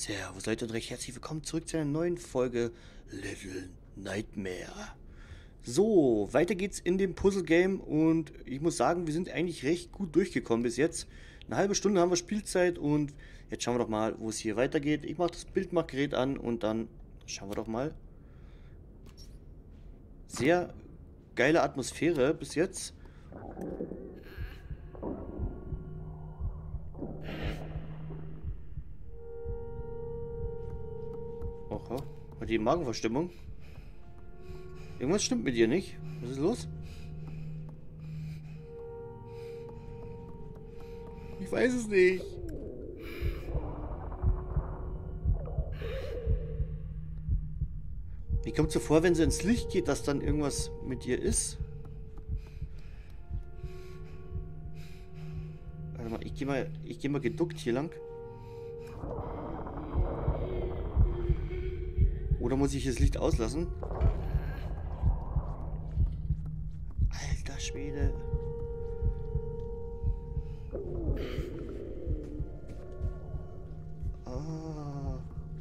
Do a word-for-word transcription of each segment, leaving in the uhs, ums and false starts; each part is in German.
Servus Leute und recht herzlich willkommen zurück zu einer neuen Folge Little Nightmare. So, weiter geht's in dem Puzzle-Game und ich muss sagen, wir sind eigentlich recht gut durchgekommen bis jetzt. Eine halbe Stunde haben wir Spielzeit und jetzt schauen wir doch mal, wo es hier weitergeht. Ich mache das Bildmachgerät an und dann schauen wir doch mal. Sehr geile Atmosphäre bis jetzt. Oha, hat die Magenverstimmung? Irgendwas stimmt mit dir nicht. Was ist los? Ich weiß es nicht. Mir kommt so vor, wenn sie ins Licht geht, dass dann irgendwas mit dir ist. Warte mal, ich gehe mal, ich gehe mal geduckt hier lang. Oder muss ich das Licht auslassen? Alter Schwede. Ah.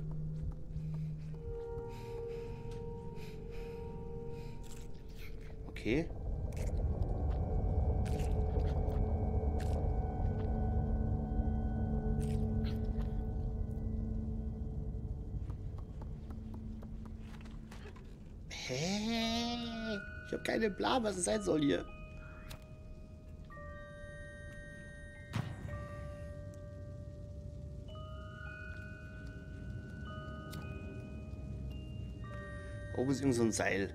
Okay. Hä? Ich habe keine Plan, was es sein soll hier. Oben ist irgend so ein Seil.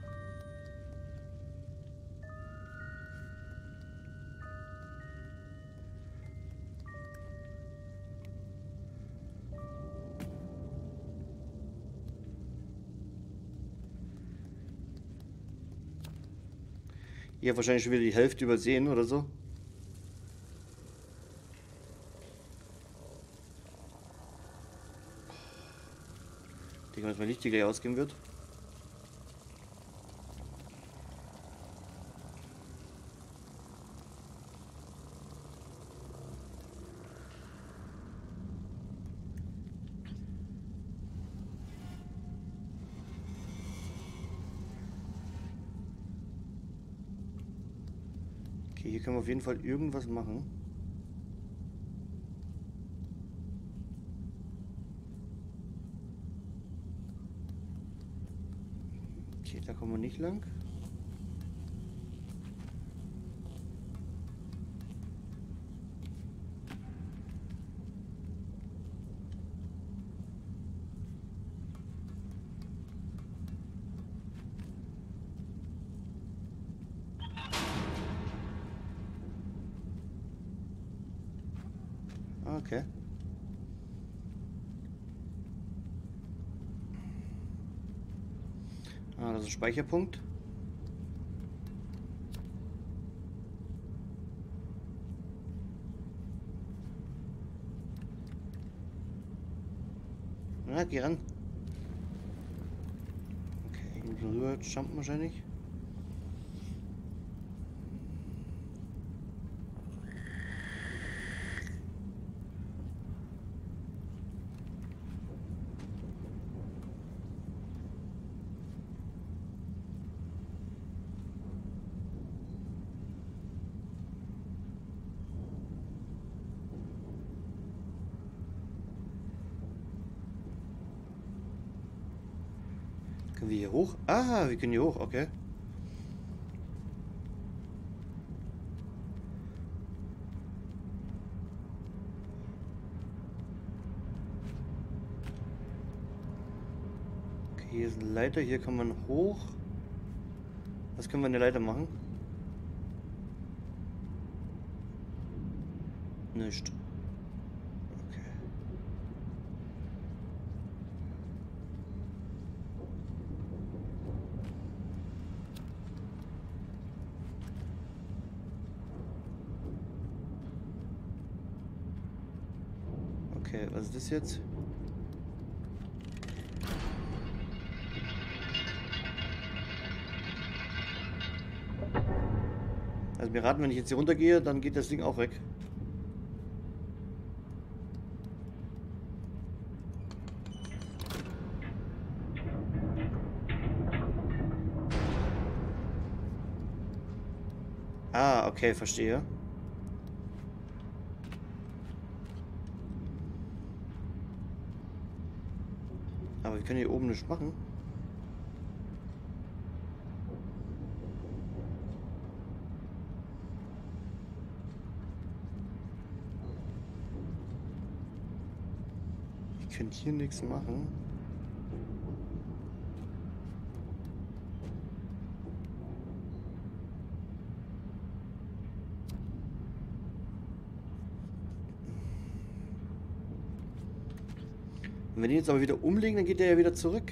Ich habe wahrscheinlich schon wieder die Hälfte übersehen oder so. Ich denke mal, dass mein Licht hier gleich ausgehen wird. Okay, hier können wir auf jeden Fall irgendwas machen. Okay, da kommen wir nicht lang. Okay. Ah, das ist ein Speicherpunkt. Na, geh ran. Okay, hier rüber jumpen wahrscheinlich. Können wir hier hoch? Ah, wir können hier hoch, okay. Okay, hier ist eine Leiter, hier kann man hoch. Was können wir an der Leiter machen? Nicht. Okay. Okay, was ist das jetzt? Also mir raten, wenn ich jetzt hier runtergehe, dann geht das Ding auch weg. Ah, okay, verstehe. Aber wir können hier oben nichts machen. Ich kann hier nichts machen. Und wenn die jetzt aber wieder umlegen, dann geht der ja wieder zurück.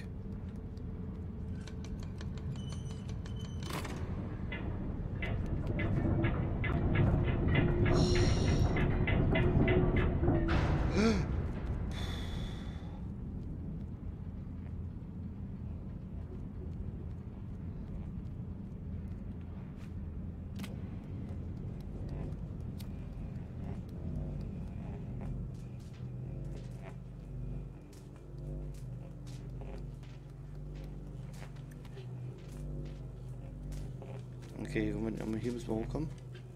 Okay, Moment, hier müssen wir hochkommen.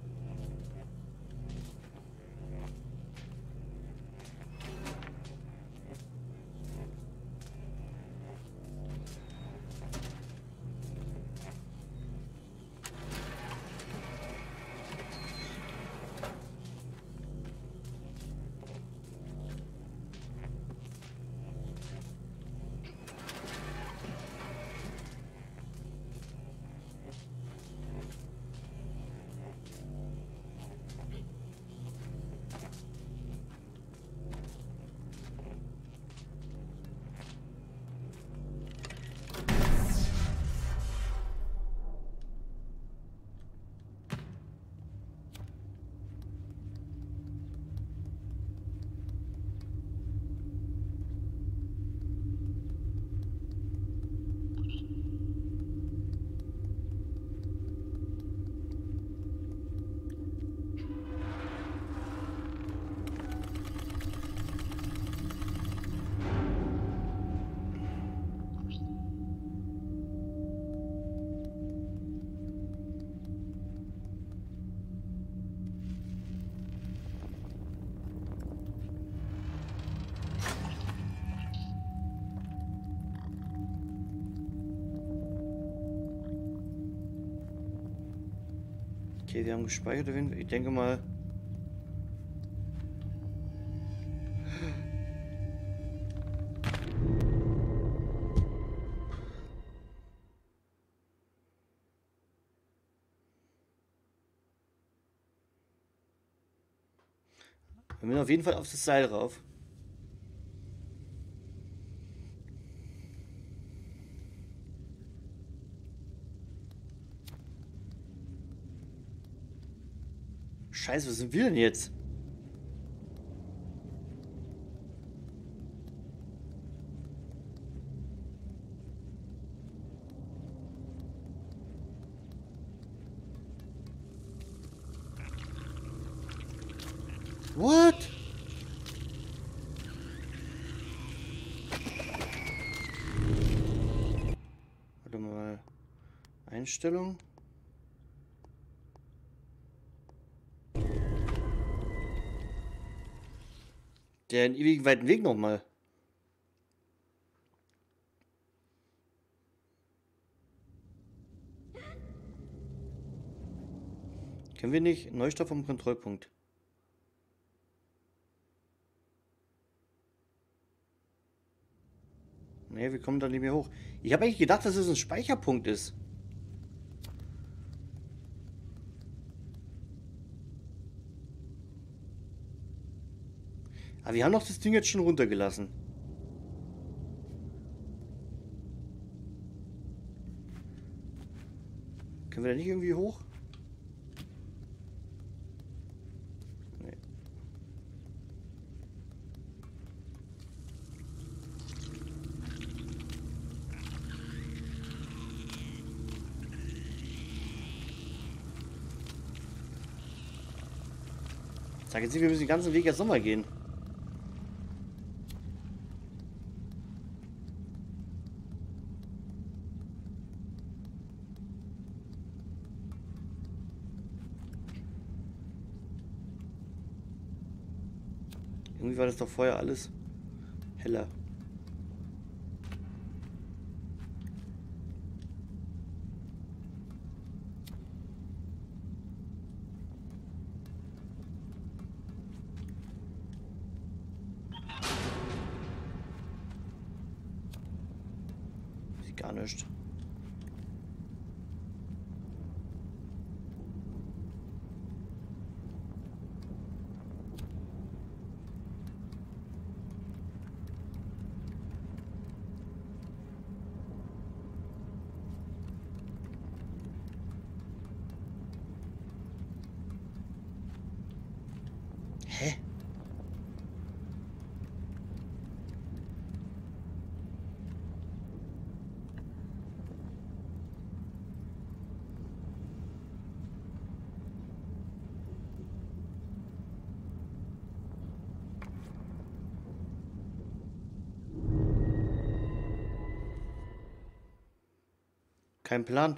Okay, wir haben gespeichert. Ich denke mal. Wir müssen auf jeden Fall auf das Seil rauf. Scheiße, was sind wir denn jetzt? What? Warte mal. Einstellung. Der einen ewigen weiten Weg nochmal. Können wir nicht? Neustart vom Kontrollpunkt. Nee, wir kommen da nicht mehr hoch. Ich habe eigentlich gedacht, dass es ein Speicherpunkt ist. Aber wir haben doch das Ding jetzt schon runtergelassen. Können wir da nicht irgendwie hoch? Nee. Sag jetzt nicht, wir müssen den ganzen Weg jetzt nochmal gehen. Irgendwie war das doch vorher alles heller. Sieht gar nicht. Hä? Kein Plan.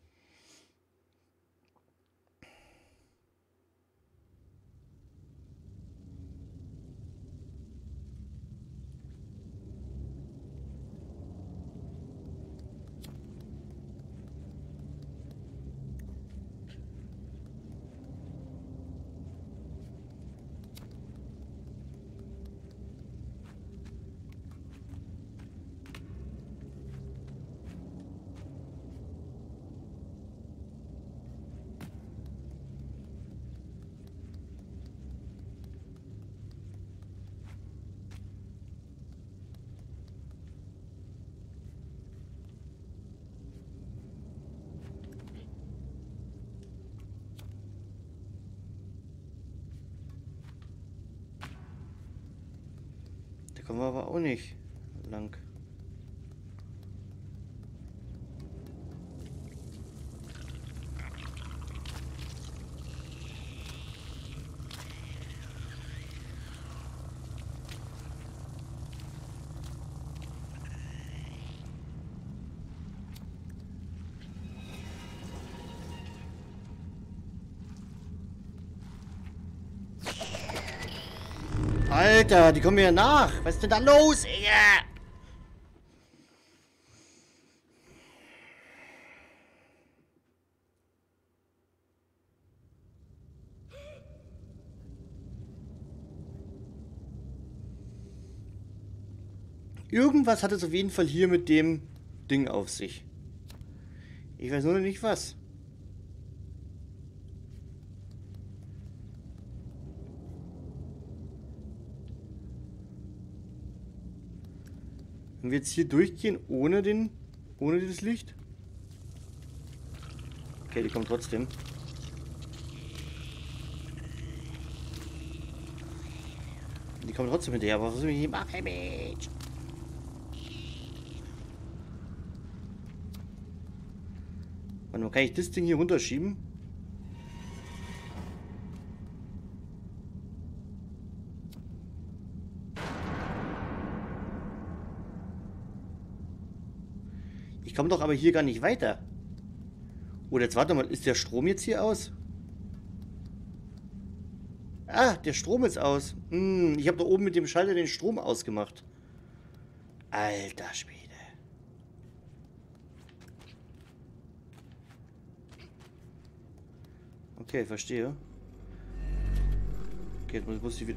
Da kommen wir aber auch nicht lang. Alter, die kommen mir nach. Was ist denn da los, ey? Irgendwas hat es auf jeden Fall hier mit dem Ding auf sich. Ich weiß nur noch nicht was. Wenn wir jetzt hier durchgehen ohne den, ohne das Licht? Okay, die kommen trotzdem. Die kommen trotzdem hinterher, aber was soll ich hier machen, Mensch? Warte mal, kann ich das Ding hier runterschieben? Ich komme doch aber hier gar nicht weiter. Oder jetzt warte mal, ist der Strom jetzt hier aus? Ah, der Strom ist aus. Hm, ich habe da oben mit dem Schalter den Strom ausgemacht. Alter Schwede. Okay, verstehe. Okay, jetzt muss, muss ich wieder...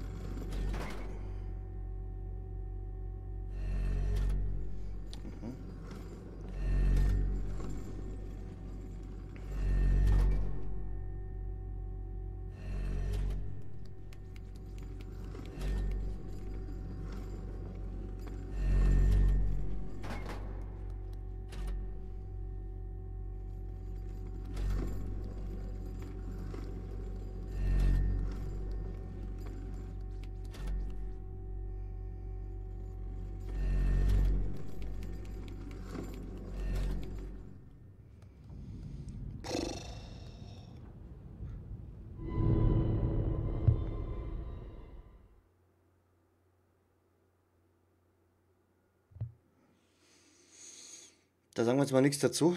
Da sagen wir jetzt mal nichts dazu.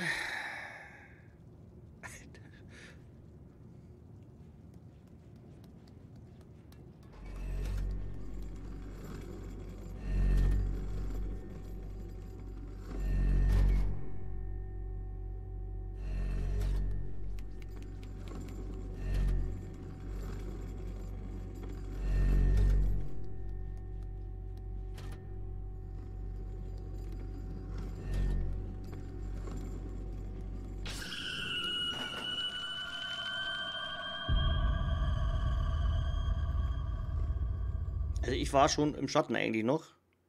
Also ich war schon im Schatten eigentlich noch.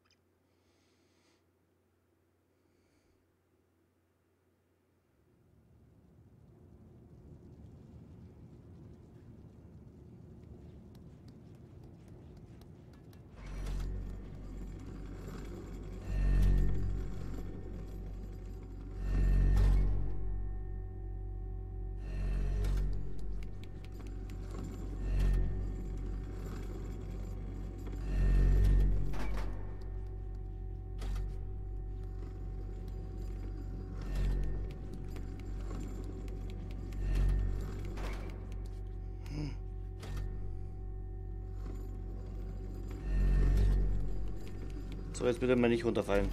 So, jetzt bitte mal nicht runterfallen.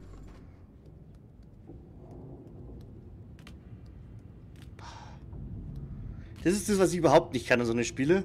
Das ist das, was ich überhaupt nicht kann in so eine Spiele.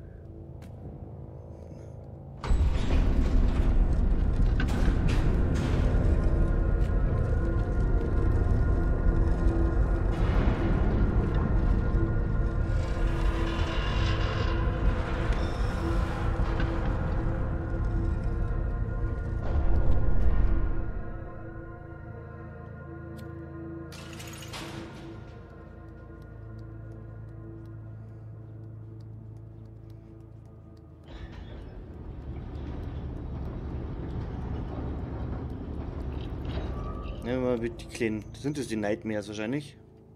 Nehmen wir mal mit die kleinen. Sind das die Nightmares wahrscheinlich?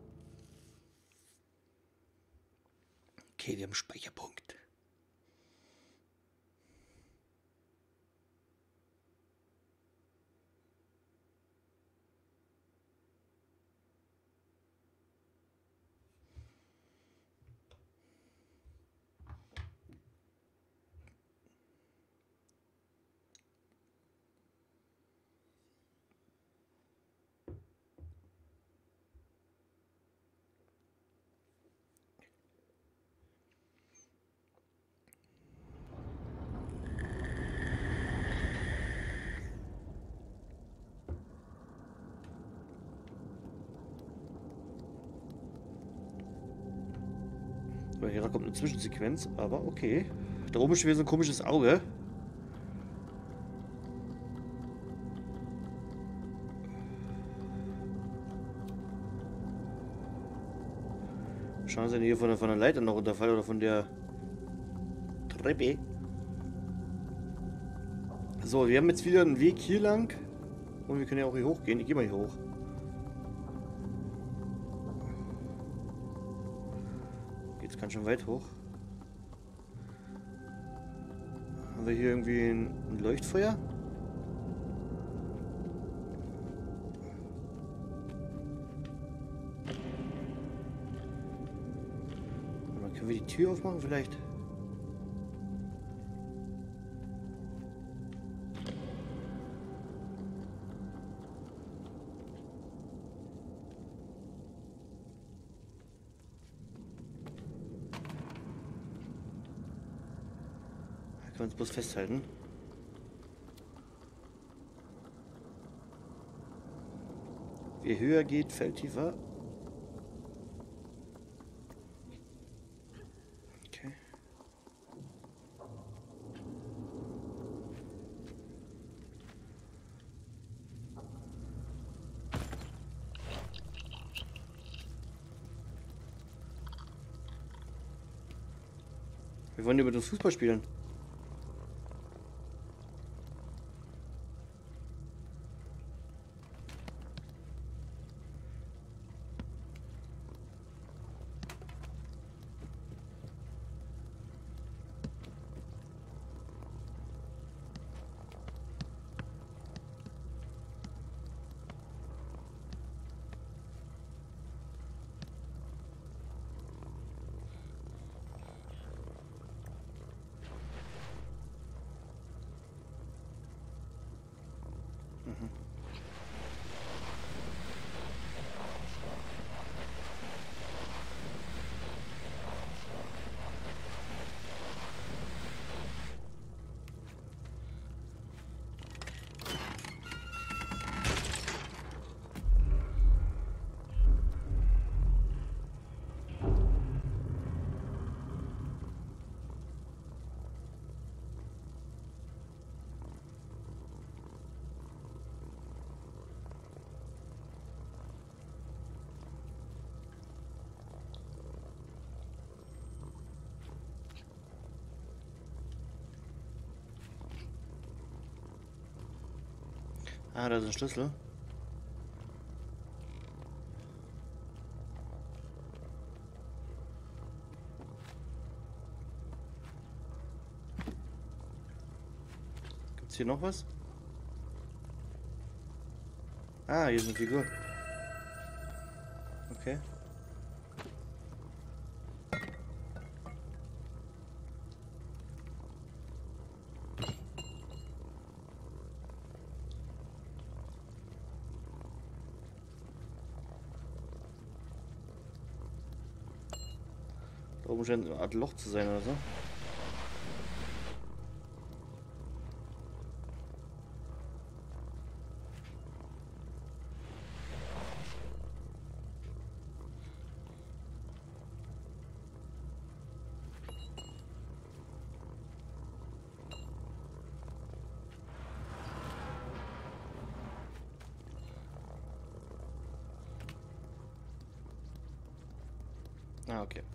Okay, wir haben einen Speicherpunkt. So, hier kommt eine Zwischensequenz, aber okay. Da oben ist wieder so ein komisches Auge. Schauen Sie hier von der, von der Leiter noch runterfallen oder von der Treppe. So, wir haben jetzt wieder einen Weg hier lang. Und wir können ja auch hier hochgehen. Ich gehe mal hier hoch. Geht's ganz schön weit hoch. Haben wir hier irgendwie ein, ein Leuchtfeuer? Oder können wir die Tür aufmachen vielleicht? Können wir uns bloß festhalten. Wie höher geht, fällt tiefer. Okay. Wir wollen über das Fußball spielen. Ah, da ist ein Schlüssel. Gibt's hier noch was? Ah, hier ist eine Figur. Okay. Da oben scheint eine Art Loch zu sein oder so. Ah, okay.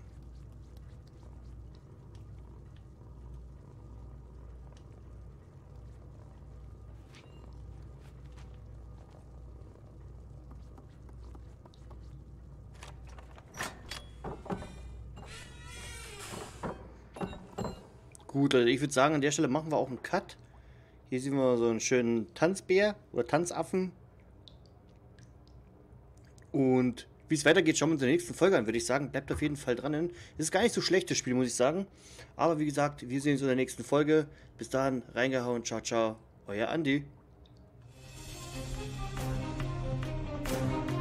Gut, also ich würde sagen, an der Stelle machen wir auch einen Cut. Hier sehen wir so einen schönen Tanzbär oder Tanzaffen. Und wie es weitergeht, schauen wir uns in der nächsten Folge an, würde ich sagen. Bleibt auf jeden Fall dran. Es ist gar nicht so schlecht, das Spiel, muss ich sagen. Aber wie gesagt, wir sehen uns in der nächsten Folge. Bis dahin, reingehauen, ciao, ciao, euer Andi.